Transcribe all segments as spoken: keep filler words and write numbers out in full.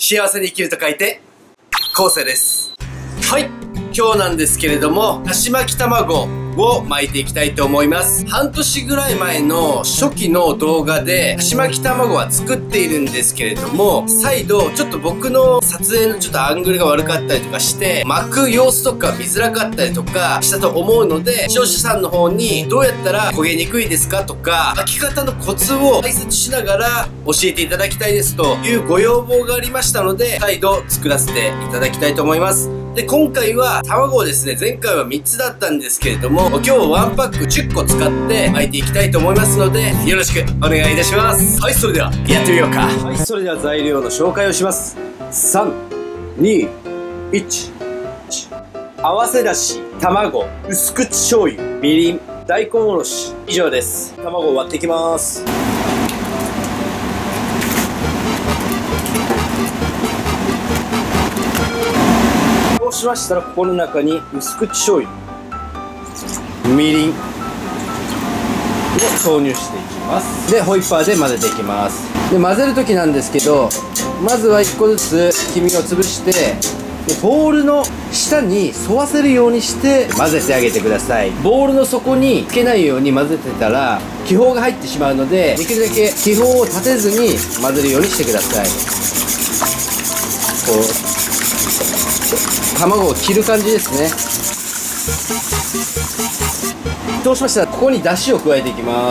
幸せに生きると書いて、昴生です。はい。今日なんですけれども、だし巻き卵を巻いていきたいと思います。半年ぐらい前の初期の動画で、だし巻き卵は作っているんですけれども、再度、ちょっと僕の撮影のちょっとアングルが悪かったりとかして、巻く様子とか見づらかったりとかしたと思うので、視聴者さんの方にどうやったら焦げにくいですかとか、巻き方のコツを解説しながら教えていただきたいですというご要望がありましたので、再度作らせていただきたいと思います。で、今回は卵をですね、前回はみっつだったんですけれども、今日はワンパックじゅっこ使って巻いていきたいと思いますので、よろしくお願いいたします。はい、それではやってみようか。はい、それでは材料の紹介をします。さん、に、いち。合わせだし、卵、薄口醤油、みりん、大根おろし、以上です。卵を割っていきます。そうしましたら、ここの中に薄口醤油、みりんを投入していきます。で、ホイッパーで混ぜていきます。で、混ぜる時なんですけど、まずはいっこずつ黄身を潰して、でボウルの下に沿わせるようにして混ぜてあげてください。ボウルの底につけないように混ぜてたら気泡が入ってしまうので、できるだけ気泡を立てずに混ぜるようにしてください。こう卵を切る感じですね。そうしましたら、ここにだしを加えていきます。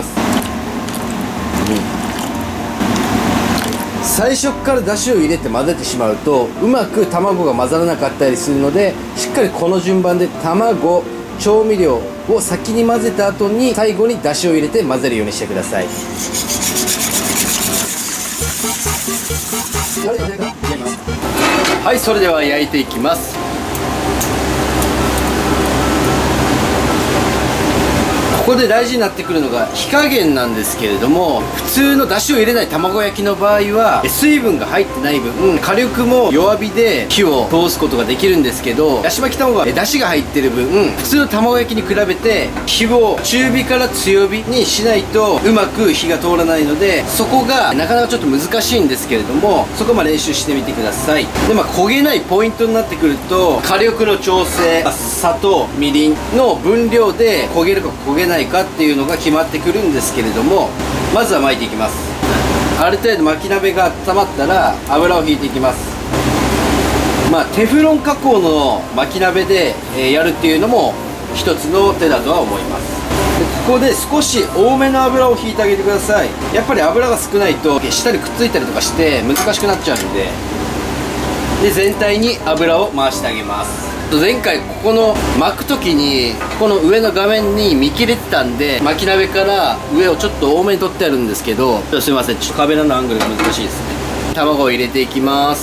最初からだしを入れて混ぜてしまうと、うまく卵が混ざらなかったりするので、しっかりこの順番で卵、調味料を先に混ぜた後に最後にだしを入れて混ぜるようにしてください。はい、それでは焼いていきます。ここで大事になってくるのが火加減なんですけれども、普通のだしを入れない卵焼きの場合は水分が入ってない分、火力も弱火で火を通すことができるんですけど、だし巻き卵はだしが入ってる分、普通の卵焼きに比べて火を中火から強火にしないとうまく火が通らないので、そこがなかなかちょっと難しいんですけれども、そこまで練習してみてください。で、まあ焦げないポイントになってくると、火力の調整、砂糖、みりんの分量で焦げるか焦げないかっていうのが決まってくるんですけれども、まずは巻いていきます。ある程度巻き鍋が温まったら油を引いていきます。まあテフロン加工の巻き鍋で、えー、やるっていうのも一つの手だとは思います。でここで少し多めの油を引いてあげてください。やっぱり油が少ないと下にくっついたりとかして難しくなっちゃうので、で全体に油を回してあげます。前回ここの巻く時にこの上の画面に見切れてたんで、巻き鍋から上をちょっと多めに取ってあるんですけど、ちょっとすいません、ちょっとカメラのアングルが難しいですね。卵を入れていきます。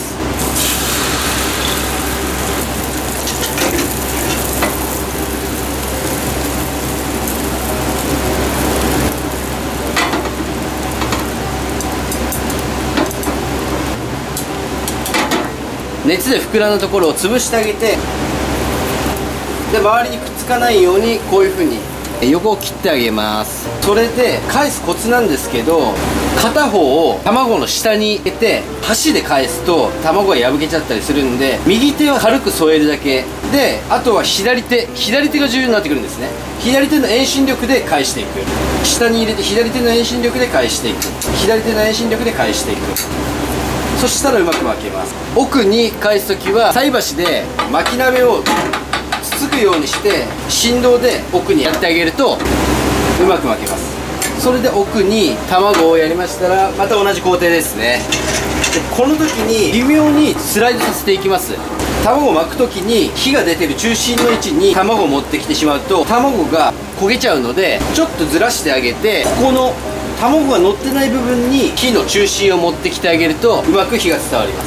熱で膨らんだところを潰してあげて、で周りにくっつかないようにこういう風に横を切ってあげます。それで返すコツなんですけど、片方を卵の下に入れて箸で返すと卵が破けちゃったりするんで、右手は軽く添えるだけで、あとは左手左手が重要になってくるんですね。左手の遠心力で返していく。下に入れて左手の遠心力で返していく。左手の遠心力で返していく。そしたらうまく巻けます。奥に返す時は菜箸で巻き鍋をつつくようにして振動で奥にやってあげるとうまく巻けます。それで奥に卵をやりましたら、また同じ工程ですね。でこの時に微妙にスライドさせていきます。卵を巻く時に火が出てる中心の位置に卵を持ってきてしまうと卵が焦げちゃうので、ちょっとずらしてあげて、ここの卵が乗ってない部分に火の中心を持ってきてあげるとうまく火が伝わります。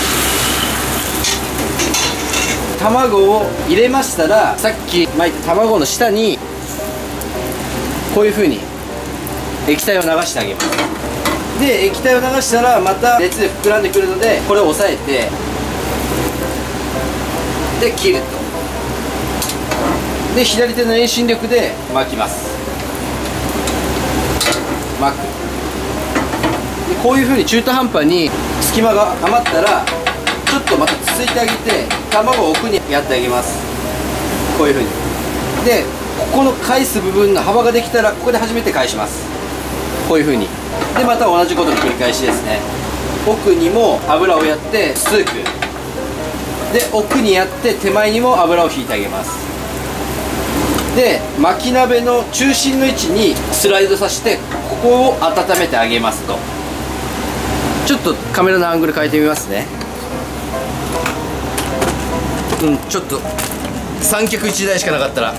卵を入れましたら、さっき巻いた卵の下にこういう風に液体を流してあげます。で液体を流したらまた熱で膨らんでくるので、これを押さえてで切ると。で左手の遠心力で巻きます。巻く。 でこういう風に中途半端に隙間が余ったらちょっとまたつついてあげて、卵を奥にやってあげます。こういう風に。でここの返す部分の幅ができたらここで初めて返します。こういう風に。でまた同じことの繰り返しですね。奥にも油をやってスープで、奥にやって手前にも油を引いてあげます。で巻き鍋の中心の位置にスライドさせてここを温めてあげますと。ちょっとカメラのアングル変えてみますね。うん、ちょっと三脚いちだいしかなかったら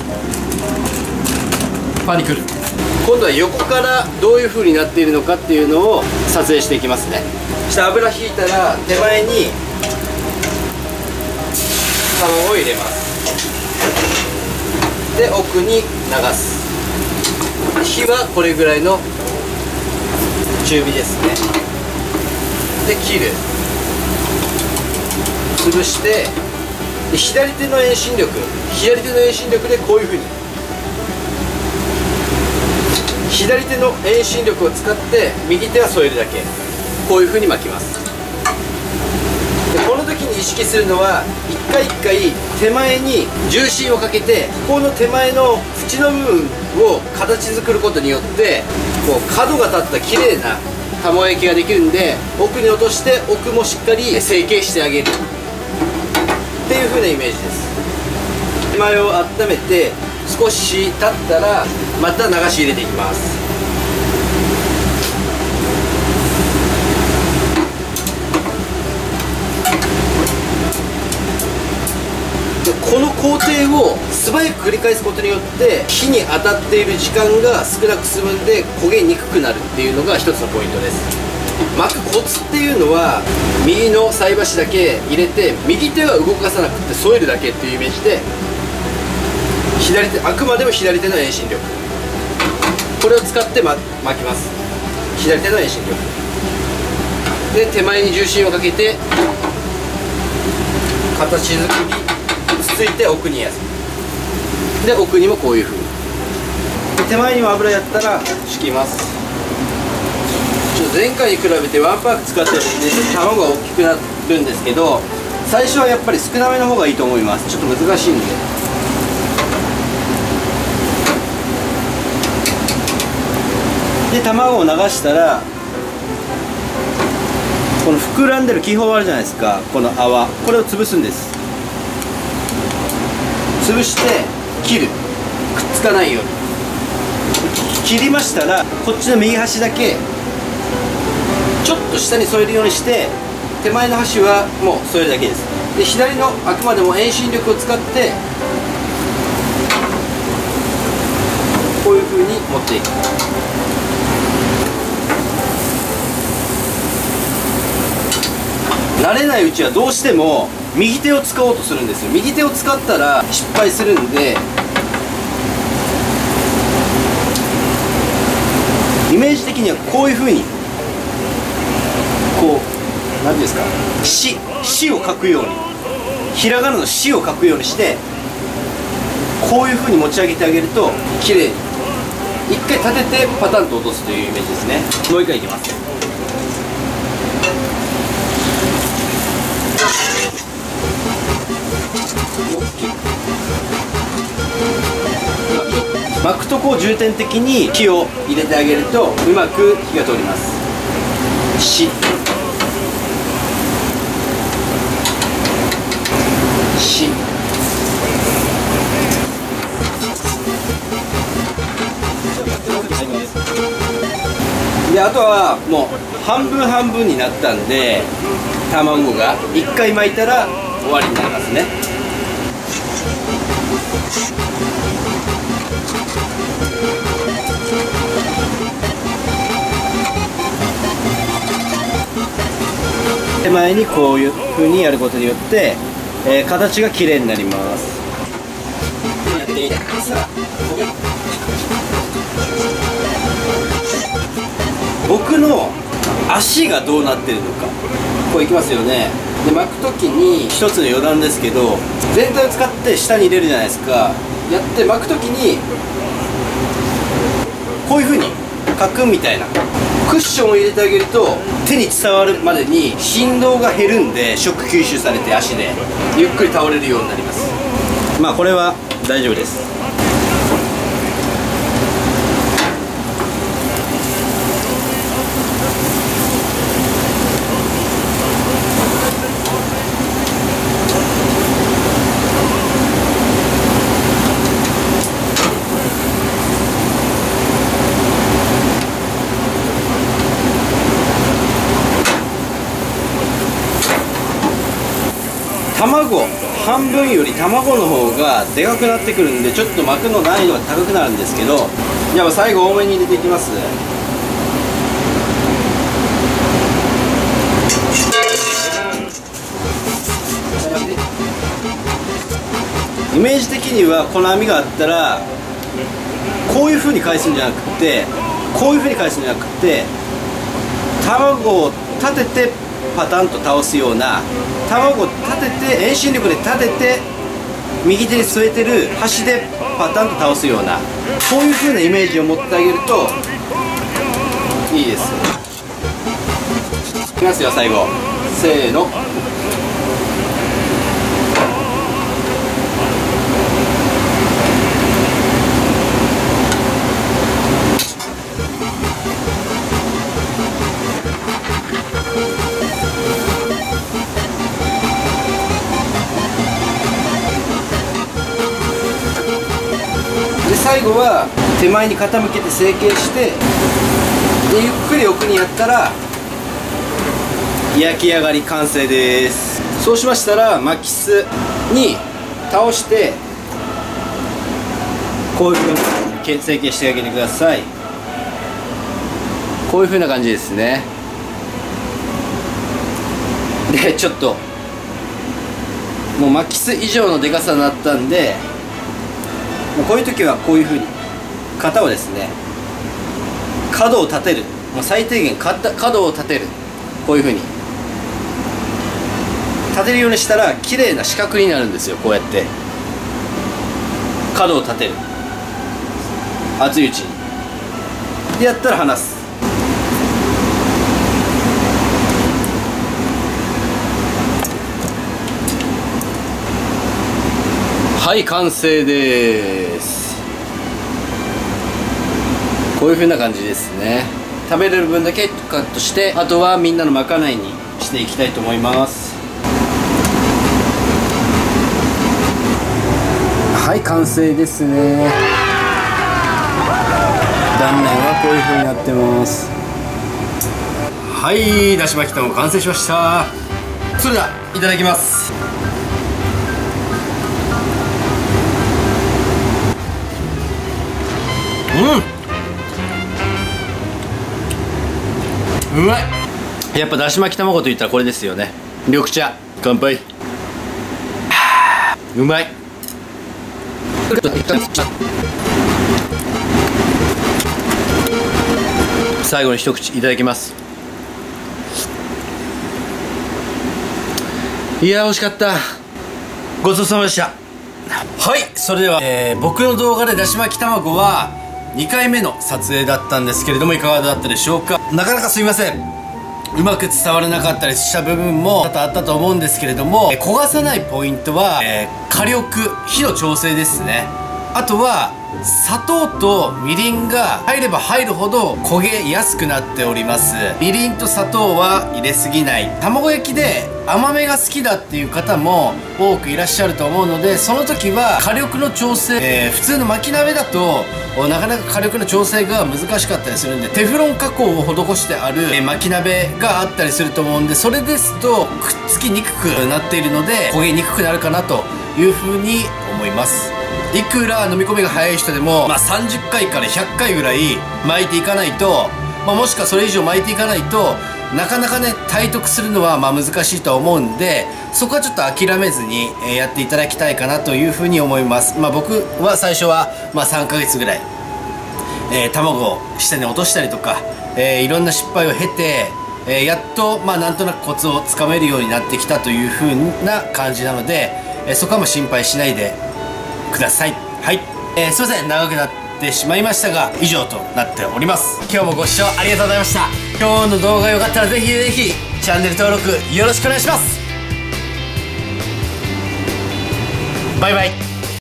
パニクる。今度は横からどういう風になっているのかっていうのを撮影していきますね。そして油引いたら手前に卵を入れます。で奥に流す。火はこれぐらいの中火ですね。で切る、潰して、で左手の遠心力左手の遠心力でこういうふうに左手の遠心力を使って右手は添えるだけ、こういうふうに巻きます。でこの時に意識するのは一回一回手前に重心をかけて、ここの手前の縁の部分を形作ることによってこう角が立った綺麗な卵焼きができるんで、奥に落として奥もしっかり成形してあげるっていう風なイメージです。手前を温めて少し経ったらまた流し入れていきます。でこの工程を素早く繰り返すことによって火に当たっている時間が少なく済むんで焦げにくくなるっていうのが一つのポイントです。巻くコツっていうのは右の菜箸だけ入れて右手は動かさなくて添えるだけっていうイメージで、左手あくまでも左手の遠心力これを使って、ま、巻きます。左手の遠心力で手前に重心をかけて形作りつついて奥にやる。で奥にもこういう風にで手前にも油やったら敷きます。ちょっと前回に比べてワンパーク使ってるんで卵が大きくなるんですけど、最初はやっぱり少なめの方がいいと思います。ちょっと難しいんで。で卵を流したらこの膨らんでる気泡あるじゃないですか、この泡これを潰すんです。潰して切る、くっつかないように切りましたらこっちの右端だけちょっと下に添えるようにして手前の端はもう添えるだけです。で左のあくまでも遠心力を使ってこういう風に持っていく。慣れないうちはどうしても右手を使おうとするんですよ。右手を使ったら失敗するんで、イメージ的にはこういう風にこう何ですか、死死を書くようにひらがなの死を書くようにしてこういう風に持ち上げてあげると綺麗に一回立ててパタンと落とすというイメージですね。もう一回いきます。巻くとこを重点的に火を入れてあげるとうまく火が通ります。ししであとはもう半分半分になったんで卵がいっかい巻いたら終わりになりますね。手前にこういう風にやることによって、えー、形が綺麗になります。僕の足がどうなってるのか、こういきますよね。で巻く時に一つの余談ですけど、全体を使って下に入れるじゃないですか。やって巻く時にこういう風にカクンみたいなクッションを入れてあげると手に伝わるまでに振動が減るんで、ショック吸収されて足でゆっくり倒れるようになります。まあこれは大丈夫です。卵半分より卵の方がでかくなってくるんで、ちょっと巻くの難易度が高くなるんですけど、じゃあ最後多めに入れていきます。イメージ的にはこの網があったらこういう風に返すんじゃなくて、こういう風に返すんじゃなくて、卵を立ててパタンと倒すような、卵を立てて遠心力で立てて右手に添えてる端でパタンと倒すような、こういう風なイメージを持ってあげるといいです。いきますよ、最後せーの。最後は手前に傾けて成形して、でゆっくり奥にやったら焼き上がり完成です。そうしましたら巻きすに倒してこういうふうに成形してあげてください。こういうふうな感じですね。でちょっともう巻きす以上のでかさになったんで、もうこういう時はこういうふうに型をですね、角を立てる、もう最低限角を立てる、こういうふうに立てるようにしたら綺麗な四角になるんですよ。こうやって角を立てる、熱いうちにでやったら離す。はい、完成です。こういう風な感じですね。食べれる分だけカットして、あとはみんなのまかないにしていきたいと思います。はい、完成ですね。断面はこういう風になってます。はい、だし巻き卵完成しました。それではいただきます。うん、うまい。やっぱだし巻き卵といったらこれですよね。緑茶、乾杯。うまい。最後に一口いただきます。いやー、美味しかった。ごちそうさまでした。はい、それでは、えー、僕の動画でだし巻き卵はにかいめの撮影だったんですけれども、いかがだったでしょうか。なかなかすいません、うまく伝わらなかったりした部分も多々あったと思うんですけれども、えー、焦がさないポイントは、えー、火力、火の調整ですね。あとは砂糖とみりんが入れば入るほど焦げやすくなっております。みりんと砂糖は入れすぎない。卵焼きで甘めが好きだっていう方も多くいらっしゃると思うので、その時は火力の調整、えー、普通の巻き鍋だとなかなか火力の調整が難しかったりするんで、テフロン加工を施してある、えー、巻き鍋があったりすると思うんで、それですとくっつきにくくなっているので焦げにくくなるかなというふうに思います。いくら飲み込みが早い人でも、まあ、さんじゅっかいからひゃっかいぐらい巻いていかないと、まあ、もしくはそれ以上巻いていかないとなかなかね体得するのはまあ難しいとは思うんで、そこはちょっと諦めずにやっていただきたいかなというふうに思います。まあ、僕は最初はまあさんかげつぐらい、えー、卵を下に落としたりとか、えー、いろんな失敗を経て、えー、やっとまあなんとなくコツをつかめるようになってきたというふうな感じなので、えー、そこはもう心配しないでください。はい、えー、すいません、長くなってってしまいましたが、以上となっております。今日もご視聴ありがとうございました。今日の動画が良かったらぜひぜひチャンネル登録よろしくお願いします。バイバイ。